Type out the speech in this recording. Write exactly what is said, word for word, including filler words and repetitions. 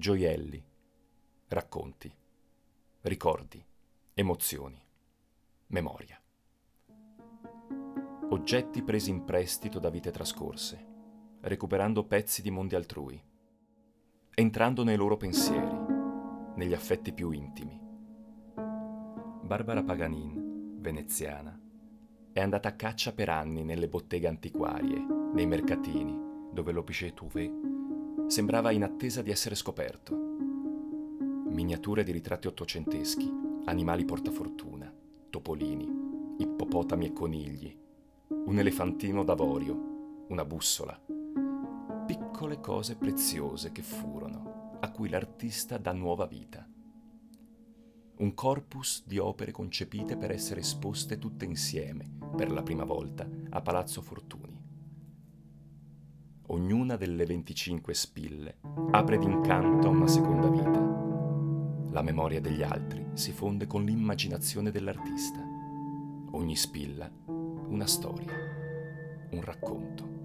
gioielli, racconti, ricordi, emozioni, memoria. Oggetti presi in prestito da vite trascorse, recuperando pezzi di mondi altrui, entrando nei loro pensieri, negli affetti più intimi. Barbara Paganin, veneziana, è andata a caccia per anni nelle botteghe antiquarie, nei mercatini, dove l'Objet Trouvé sembrava in attesa di essere scoperto. Miniature di ritratti ottocenteschi, animali portafortuna, topolini, ippopotami e conigli, un elefantino d'avorio, una bussola. Piccole cose preziose che furono, a cui l'artista dà nuova vita. Un corpus di opere concepite per essere esposte tutte insieme, per la prima volta, a Palazzo Fortuny. Ognuna delle venticinque spille apre d'incanto a una seconda vita. La memoria degli altri si fonde con l'immaginazione dell'artista. Ogni spilla, una storia, un racconto.